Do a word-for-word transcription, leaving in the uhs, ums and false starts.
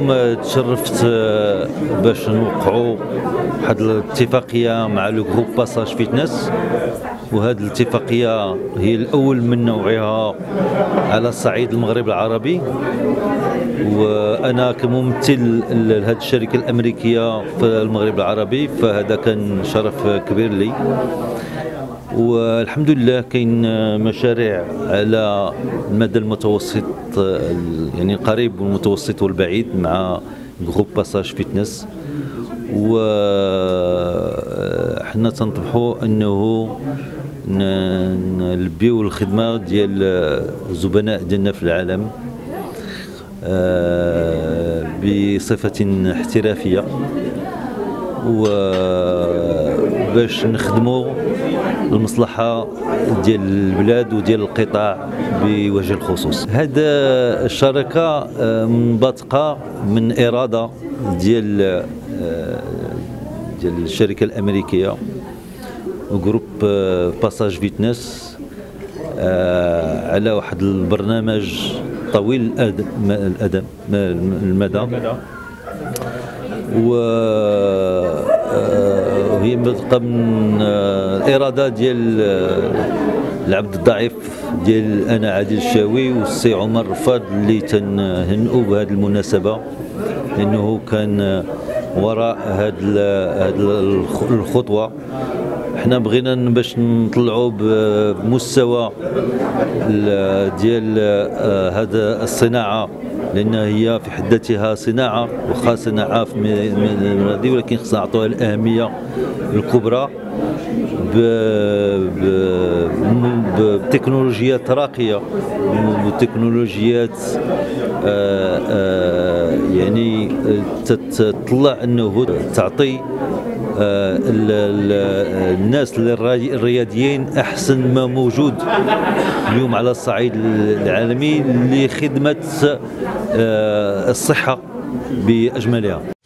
اليوم تشرفت باش نوقعوا واحد الاتفاقيه مع لو جروب باساج فيتنس، وهذه الاتفاقيه هي الاول من نوعها على صعيد المغرب العربي. وانا كممثل لهذه الشركه الامريكيه في المغرب العربي، فهذا كان شرف كبير لي. والحمد لله كاين مشاريع على المدى المتوسط، يعني القريب والمتوسط والبعيد، مع جروب باساج فيتنس. وحنا تنطمحوا انه نلبيو الخدمه ديال الزبناء ديالنا في العالم بصفه احترافيه، وباش نخدموا المصلحه ديال البلاد وديال القطاع بوجه الخصوص. هذه الشركه منبثقه من اراده ديال ديال الشركه الامريكيه جروب باساج فيتنس على واحد البرنامج طويل الأدم المدى، وهي مبثقه من الاراده ديال العبد الضعيف ديال انا عادل الشاوي والسي عمر رفاد، اللي تنهنئوا بهذه المناسبه لانه كان وراء هذه الخطوه. احنا بغينا باش نطلعوا بمستوى ديال هذا الصناعه، لان هي في حد ذاتها صناعه، واخا صناعه من هذه، ولكن خصنا نعطوها الاهميه الكبرى بتكنولوجيات راقيه، وتكنولوجيات يعني تطلع انه تعطي الناس الرياضيين احسن ما موجود اليوم على الصعيد العالمي لخدمه الصحه باجملها.